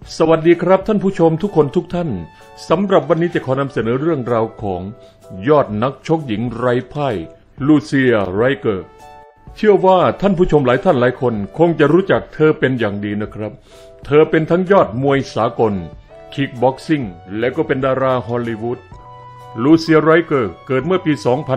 สวัสดีครับท่านผู้ชมทุกคนทุกท่านสำหรับวันนี้จะขอนำเสนอเรื่องราวของยอดนักชกหญิงไร้พ่ายลูเซียไรเกอร์เชื่อว่าท่านผู้ชมหลายท่านหลายคนคงจะรู้จักเธอเป็นอย่างดีนะครับเธอเป็นทั้งยอดมวยสากลคิกบ็อกซิ่งและก็เป็นดาราฮอลลีวูดลูเซียไรเกอร์เกิดเมื่อปี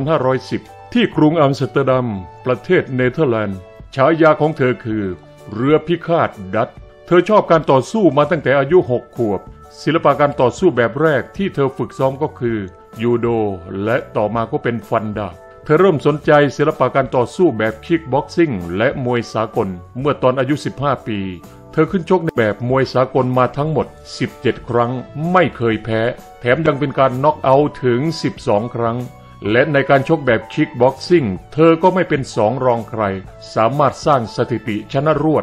2510 ที่กรุงอัมสเตอร์ดัมประเทศเนเธอร์แลนด์ฉายาของเธอคือเรือพิฆาตดัตเธอชอบการต่อสู้มาตั้งแต่อายุ6 ขวบศิลปะการต่อสู้แบบแรกที่เธอฝึกซ้อมก็คือยูโดและต่อมาก็เป็นฟันดาบเธอเริ่มสนใจศิลปะการต่อสู้แบบคิกบ็อกซิ่งและมวยสากลเมื่อตอนอายุ15 ปีเธอขึ้นชกในแบบมวยสากลมาทั้งหมด17 ครั้งไม่เคยแพ้แถมยังเป็นการน็อกเอาท์ถึง12 ครั้งและในการชกแบบคิกบ็อกซิ่งเธอก็ไม่เป็น2 รองใครสามารถสร้างสถิติชนะรวด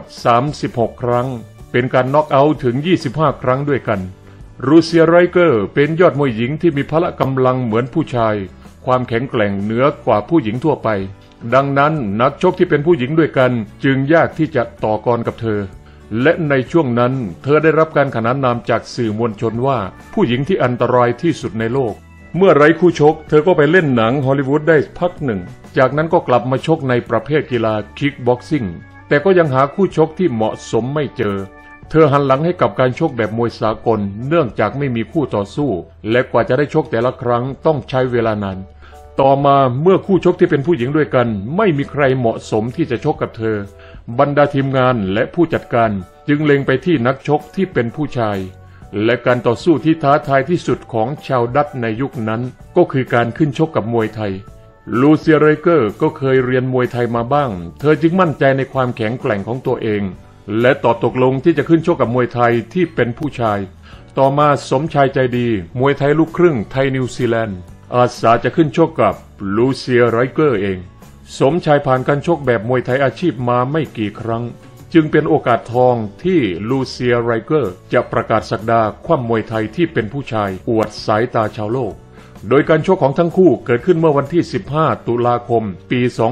36 ครั้งเป็นการน็อกเอาท์ถึง25 ครั้งด้วยกันลูเซียไรเกอร์เป็นยอดมวยหญิงที่มีพละกำลังเหมือนผู้ชายความแข็งแกร่งเหนือกว่าผู้หญิงทั่วไปดังนั้นนักชกที่เป็นผู้หญิงด้วยกันจึงยากที่จะต่อกรกับเธอและในช่วงนั้นเธอได้รับการขนานนามจากสื่อมวลชนว่าผู้หญิงที่อันตรายที่สุดในโลกเมื่อไร้คู่ชกเธอก็ไปเล่นหนังฮอลลีวูดได้พักหนึ่งจากนั้นก็กลับมาชกในประเภทกีฬาคิกบ็อกซิ่งแต่ก็ยังหาคู่ชกที่เหมาะสมไม่เจอเธอหันหลังให้กับการชกแบบมวยสากลเนื่องจากไม่มีคู่ต่อสู้และกว่าจะได้ชกแต่ละครั้งต้องใช้เวลานานต่อมาเมื่อคู่ชกที่เป็นผู้หญิงด้วยกันไม่มีใครเหมาะสมที่จะชกกับเธอบรรดาทีมงานและผู้จัดการจึงเล็งไปที่นักชกที่เป็นผู้ชายและการต่อสู้ที่ท้าทายที่สุดของชาวดัตช์ในยุคนั้นก็คือการขึ้นชกกับมวยไทยลูเซียไรเกอร์ก็เคยเรียนมวยไทยมาบ้างเธอจึงมั่นใจในความแข็งแกร่งของตัวเองและตกลงที่จะขึ้นชกกับมวยไทยที่เป็นผู้ชายต่อมาสมชายใจดีมวยไทยลูกครึ่งไทยนิวซีแลนด์อาสาจะขึ้นชกกับลูเซียไรเกอร์เองสมชายผ่านการชกแบบมวยไทยอาชีพมาไม่กี่ครั้งจึงเป็นโอกาสทองที่ลูเซียไรเกอร์จะประกาศศักดาคว่ำมวยไทยที่เป็นผู้ชายอวดสายตาชาวโลกโดยการชกของทั้งคู่เกิดขึ้นเมื่อวันที่15 ตุลาคมปี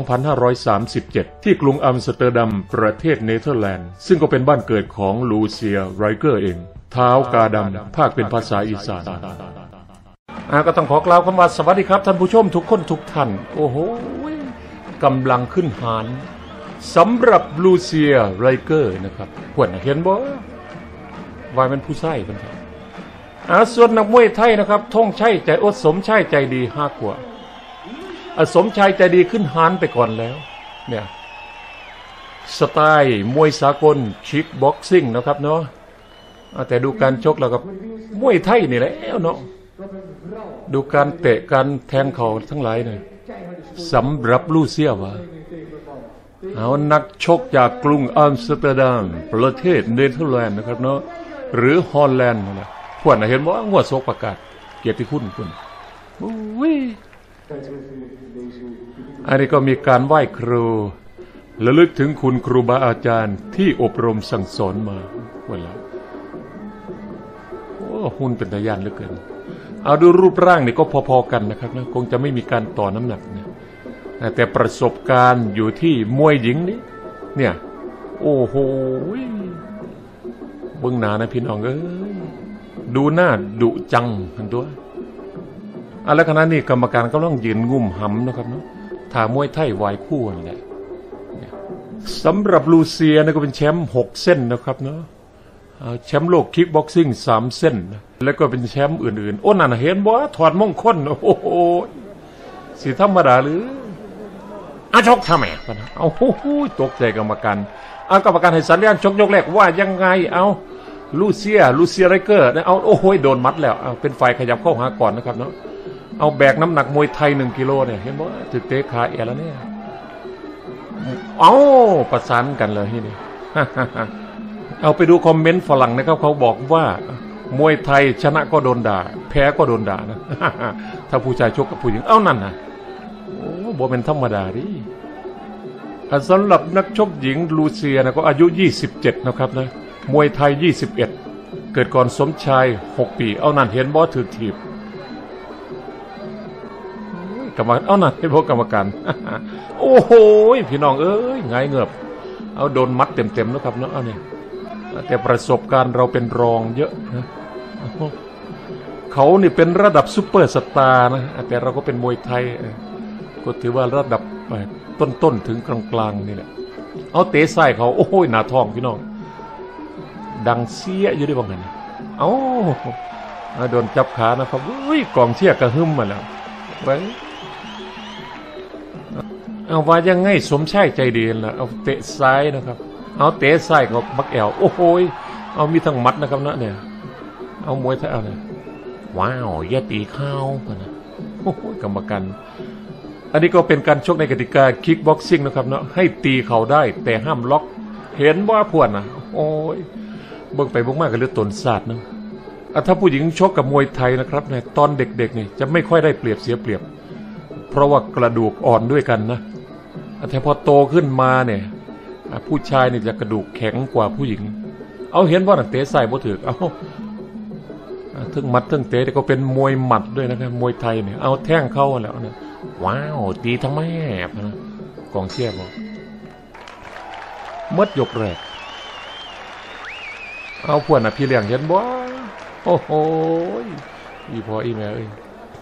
2537 ที่กรุงอัมสเตอร์ดัมประเทศเนเธอร์แลนด์ซึ่งก็เป็นบ้านเกิดของลูเซียไรเกอร์เองเท้ากาดำภาคเป็นภาษาอีสานก็ต้องขอกล่าวคำว่าสวัสดีครับท่านผู้ชมทุกคนทุกท่านโอ้โหกำลังขึ้นหานสำหรับลูเซียไรเกอร์นะครับควรเห็นบ่ว่าเป็นผู้ชายเป็นครับส่วนนักมวยไทยนะครับท่องชัยใจอดสมชายใจดี5 กว่าสมชายใจดีขึ้นหานไปก่อนแล้วเนี่ยสไตล์มวยสากลคิกบ็อกซิ่งนะครับเนาะแต่ดูการชกแล้วกับมวยไทยนี่แหละเนาะดูการเตะการแทงเข่าทั้งหลายเนี่ยสำหรับลูเซียวะนักชกจากกรุงอัมสเตอร์ดัมประเทศเนเธอร์แลนด์นะครับเนาะหรือฮอลแลนด์นะพวกน่ะเห็นว่าหัวโศกประกาศเกียรติคุณอันนี้ก็มีการไหว้ครูระลึกถึงคุณครูบาอาจารย์ที่อบรมสั่งสอนมาวันละหุ่นเป็นตาย่านเหลือเกินเอาดูรูปร่างนี่ก็พอๆกันนะครับนะคงจะไม่มีการต่อน้ำหนักเนี่ยแต่ประสบการณ์อยู่ที่มวยหญิงนี่เนี่ยโอ้โหเบื้องหน้านะพี่น้องดูหน้าดุจังทั้งตัวแล้วขณะนี้กรรมการก็ต้องยืนงุ่มหำนะครับเนาะถ้ามวยไทยวายคู่นั่นแหละสำหรับลูเซียก็เป็นแชมป์6 เส้นนะครับเนาะแชมป์โลกคิกบ็อกซิ่ง3 เส้นแล้วก็เป็นแชมป์อื่นๆนั่นเห็นบ่ถอดมงคลโอ้โหสิธรรมดาหรือชกทำไมตกใจกรรมการกรรมการให้สัญญาณชกยกแรกว่ายังไงลูเซียไรเกอร์โอ้โหโดนมัดแล้วเป็นฝ่ายขยับเข้าหาก่อนนะครับเนาะแบกน้ำหนักมวยไทย1 กิโลเนี่ยเห็นบ่ถึกเตะขาแล้วเนี่ยประสานกันเลยที่นี่ ไปดูคอมเมนต์ฝรั่งนะครับเขาบอกว่ามวยไทยชนะก็โดนด่าแพ้ก็โดนด่านะ ถ้าผู้ชายชกกับผู้หญิงนั่นนะบ่เป็นธรรมดาดิสำหรับนักชกหญิงลูเซียก็อายุ27นะครับนะมวยไทย21เกิดก่อนสมชาย6 ปีนั่นเห็นบ่ถือถีบกรรมการนั่นเป็นพวกกรรมการโอ้โหพี่น้องไงเงือบโดนมัดเต็มๆนะครับเนาะนี่แต่ประสบการณ์เราเป็นรองเยอะนะเขานี่เป็นระดับซุปเปอร์สตาร์นะแต่เราก็เป็นมวยไทยก็ถือว่าระดับต้นๆถึงกลางๆนี่แหละเอาเตะใส่เขาโอ้ยหน้าท้องพี่น้องดังเสียอยู่ด้วยบ้างไงเอาโดนจับขานะครับอุ้ยกองเชียร์กระหึ่มมาแล้วไว้เอาว่ายังไงสมชายใจดีล่ะเอาเตะซ้ายนะครับเอาเตะซ้ายกับบักแอลโอ้โหเอามีทั้งมัดนะครับนะเนี่ยเอามวยไทยเอาเนี่ยว้าวอย่าตีเข้านะโอ้โหกรรมการอันนี้ก็เป็นการชกในกติกาคิกบ็อกซิ่งนะครับเนาะให้ตีเขาได้แต่ห้ามล็อกเห็นว่าพวนนะโอ้ยเบิ่งไปเบิ่งมากกับเลือดตนศาสตร์นะถ้าผู้หญิงชกกับมวยไทยนะครับในตอนเด็กๆนี่จะไม่ค่อยได้เปรียบเสียเปรียบเพราะว่ากระดูกอ่อนด้วยกันนะแต่พอโตขึ้นมาเนี่ยผู้ชายนี่จะกระดูกแข็งกว่าผู้หญิงเอาเห็นว่าเตะใส่บ่ถือเอาทึ่งมัดทึ่งเตะแต่ก็เป็นมวยหมัดด้วยนะครับมวยไทยเนี่ยเอาแท่งเข้าแล้วเนี่ยว้าวตีทำไมนะกองเชียร์บอกมัดยกแรกเอาพวกน่ะพี่เลี้ยงเห็นบ่โอ้โหอีพออีแม่เอ้ย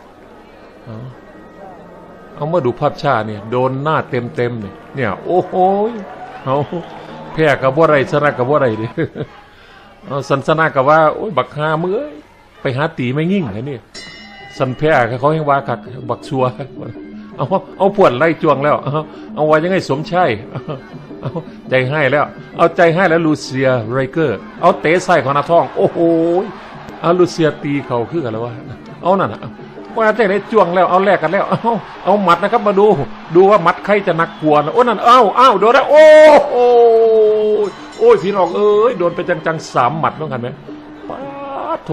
เอามาดูภาพช้าเนี่ยโดนหน้าเต็มเนี่ยโอ้โหเอาแพ้กับว่าไรชนะกับว่าไรดิเอาสันสนากับว่าโอ้ยบักฮามือไปหาตีไม่งิ่งไงนี่สันแพ้เขาให้ว่ากักบักชัวเอาปวดไล่จวงแล้วเอาไว้ยังไงสมชัยเอาใจให้แล้วเอาใจให้แล้วลูเซียไรเกอร์เอาเตะใส่ของนาท้องโอ้โหเอาลูเซียตีเขาคือกันแล้ววะเอานั่นว่าใจได้จวงแล้วเอาแลกกันแล้วเอาหมัดนะครับมาดูว่ามัดใครจะหนักกว่าโอ้นั่นเอาโดนแล้วโอ้ยพี่น้องเอ้ยโดนไปจังๆ3 หมัดต้องกันไหมป้าโถ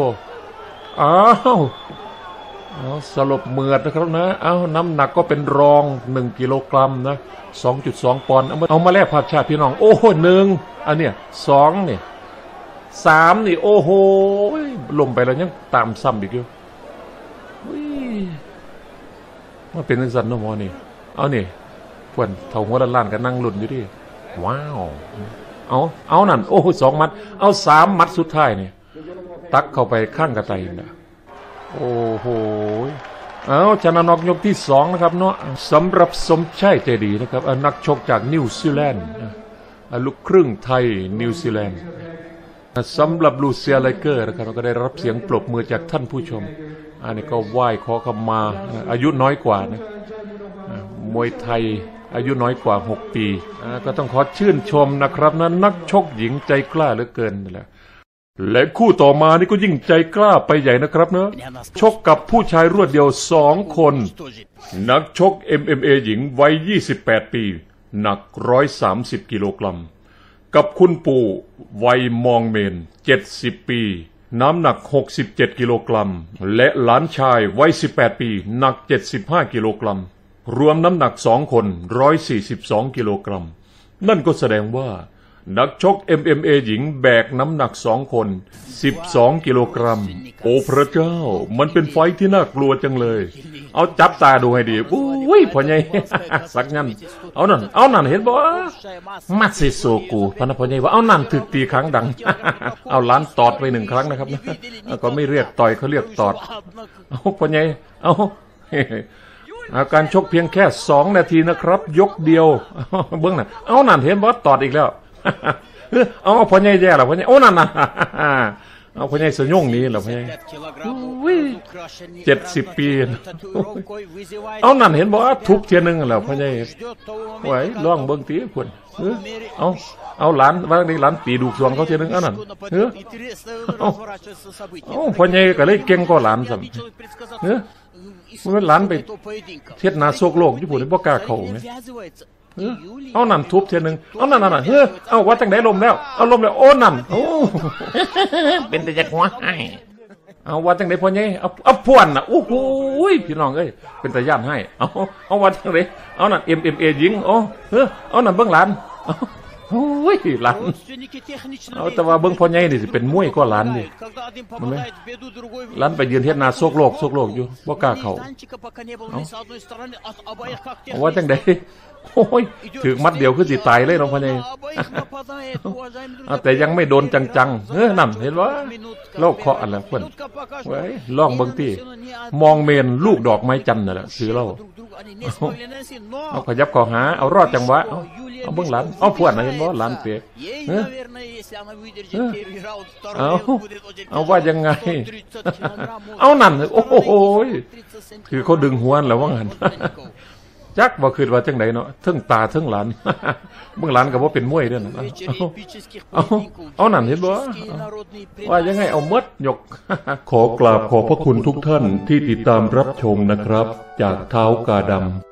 สลบเมือดนะครับนะน้ำหนักก็เป็นรอง1 กิโลกรัมนะ 2.2 ปอนด์เอามาแลกภาพชาติพี่น้องโอ้โห1อันเนี้ย2เนี่ย3นี่โอ้โหลงไปแล้วยังตามซ้ำอีกอยู่ว่าเป็นสันนมอนี่เอานี่พวนเท่าหัวล้านกันนั่งหลุนอยู่ดิว้าวเอานั่นโอ้2 มัดเอา3 มัดสุดท้ายนี่ตักเข้าไปข้างกระไตนะโอ้โหเอาชนะน็อกยกที่2นะครับเนาะสำหรับสมชายใจดีนะครับนักชกจากนิวซีแลนด์ลูกครึ่งไทยนิวซีแลนด์สำหรับลูเซียไลเกอร์นะครับก็ได้รับเสียงปรบมือจากท่านผู้ชมอันนี้ก็ไหว้ขอขมาอายุน้อยกว่านะมวยไทยอายุน้อยกว่า6 ปีก็ต้องขอชื่นชมนะครับนะนักชกหญิงใจกล้าเหลือเกินนั่นแหละและคู่ต่อมานี่ก็ยิ่งใจกล้าไปใหญ่นะครับนะชกกับผู้ชายรวดเดียว2 คนนักชก MMA หญิงวัย28 ปีหนัก130 กิโลกรัมกับคุณปู่วัยมองเมน70 ปีน้ำหนัก67 กิโลกรัมและหลานชายวัย18 ปีหนัก75 กิโลกรัมรวมน้ำหนัก2 คน142 กิโลกรัมนั่นก็แสดงว่านักชก MMA หญิงแบกน้ำหนัก2 คน12 กิโลกรัมโอ้พระเจ้ามันเป็นไฟที่น่ากลัวจังเลยเอาจับตาดูให้ดีอุ้ยพ่อใหญ่สักงั้นเอานั่นเห็นบ่มัดเซโซกูพนักพ่อใหญ่ว่าเอานั่นถึกตีครั้งดังเอาล้านตอดไป1 ครั้งนะครับก็ไม่เรียกต่อยเขาเรียกตอดเอาพ่อใหญ่เอาการชกเพียงแค่2 นาทีนะครับยกเดียวเบื้องน่ะเอานั่นเห็นบ่ตอดอีกแล้วเอาพ่อใหญ่แย่แล้วพ่อใหญ่โอ้นั่นเอาพ่อใหญ่สยงนี้เหรอพ่อใหญ่70 ปีเอานั่นเห็นบ่ทุบเทียนึงแล้วพ่อใหญ่ไหวล่องเบิ่งตีพุ่นเอาหลานว่าได้หลานตีดูสวงเขาเทียนึงนั่นพ่อใหญ่ก็เลยเก่งกว่าหลานซ้ำมันหลานไปเทียดนาโศกโลกญี่ปุ่นบ่กล้าเข้าไหมเอานั่นทุบเทียนึงเอานั่นเอาว่าจังได๋ลมแล้วเอาลมแล้วโอ้นั่นโอ้เป็นแต่จักหัวให้เอาว่าจังได๋พ่อใหญ่เอาพ่วนน่ะโอ้โหพี่น้องเอ้ยเป็นแต่ย่านให้เอาว่าจังได๋เอานั่น MMA หญิงเอานั่นเบิ่งหลานโอ้ยหลานเอาแต่ว่าเบิ่งพ่อใหญ่นี่สิเป็นมวยก็หลานดิมันไหมหลานไปยืนเฮ็ดนาโซกโลกอยู่บ่กล้าเข้าเอาว่าจังได๋โอ้ยถึกมัดเดียวคือสิตายเลยน้องพ่อใหญ่แต่ยังไม่โดนจังๆนั่นเห็นบ่โลกเคาะอันละเพิ่นเว้ยลองเบิ่งติมองเมนลูกดอกไม้จันทร์นั่นแหละซื้อเราเอาขยับเข้าหาเอารอดจังหวะเอาเบิ่งหลานเอาพวดนะเห็นบ่หลานเตะเอาว่ายังไงเอานั่นโอ้โหคือเขาดึงหัวแล้วว่างั้นจักบ่คิดว่าจังไดเนาะทั้งตาทั้งหลานเบิ่งหลานก็บ่เป็นมวยเด้อนะเอานั่นเห็นบ่ว่ายังไงเอาหมดยกขอกราบขอบพระคุณทุกท่านที่ติดตามรับชมนะครับจากเท้ากาดำ